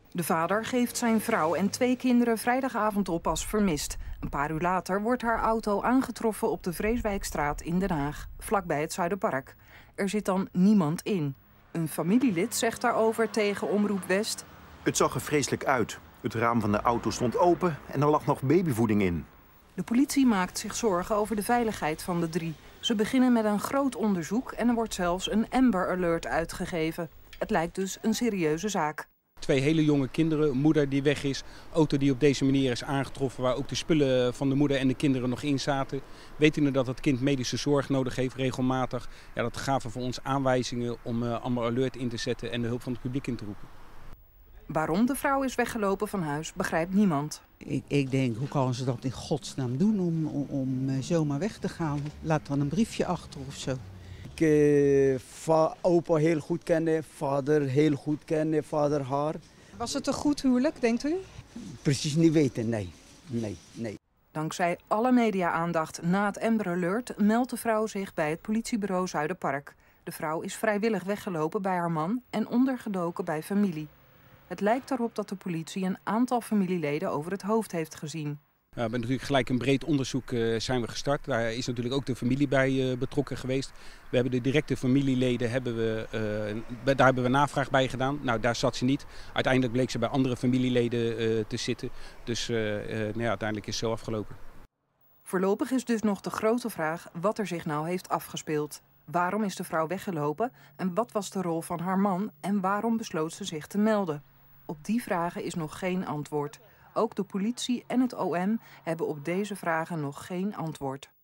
De vader geeft zijn vrouw en 2 kinderen vrijdagavond op als vermist. Een paar uur later wordt haar auto aangetroffen op de Vreeswijkstraat in Den Haag, vlakbij het Zuiderpark. Er zit dan niemand in. Een familielid zegt daarover tegen Omroep West: Het zag er vreselijk uit. Het raam van de auto stond open en er lag nog babyvoeding in. De politie maakt zich zorgen over de veiligheid van de 3. Ze beginnen met een groot onderzoek en er wordt zelfs een Amber Alert uitgegeven. Het lijkt dus een serieuze zaak. 2 hele jonge kinderen, een moeder die weg is, auto die op deze manier is aangetroffen, waar ook de spullen van de moeder en de kinderen nog in zaten. Wetende dat het kind medische zorg nodig heeft regelmatig, ja, dat gaven voor ons aanwijzingen om Amber Alert in te zetten en de hulp van het publiek in te roepen. Waarom de vrouw is weggelopen van huis, begrijpt niemand. Ik denk, hoe kan ze dat in godsnaam doen om zomaar weg te gaan? Laat dan een briefje achter of zo. Ik opa heel goed kende, vader heel goed kende, vader haar. Was het een goed huwelijk, denkt u? Precies niet weten, nee. Dankzij alle media-aandacht na het Amber Alert meldt de vrouw zich bij het politiebureau Zuiderpark. De vrouw is vrijwillig weggelopen bij haar man en ondergedoken bij familie. Het lijkt erop dat de politie een aantal familieleden over het hoofd heeft gezien. We hebben natuurlijk gelijk een breed onderzoek zijn we gestart. Daar is natuurlijk ook de familie bij betrokken geweest. We hebben de directe familieleden, daar hebben we navraag bij gedaan. Nou, daar zat ze niet. Uiteindelijk bleek ze bij andere familieleden te zitten. Dus uiteindelijk is het zo afgelopen. Voorlopig is dus nog de grote vraag wat er zich nou heeft afgespeeld. Waarom is de vrouw weggelopen en wat was de rol van haar man en waarom besloot ze zich te melden? Op die vragen is nog geen antwoord. Ook de politie en het OM hebben op deze vragen nog geen antwoord.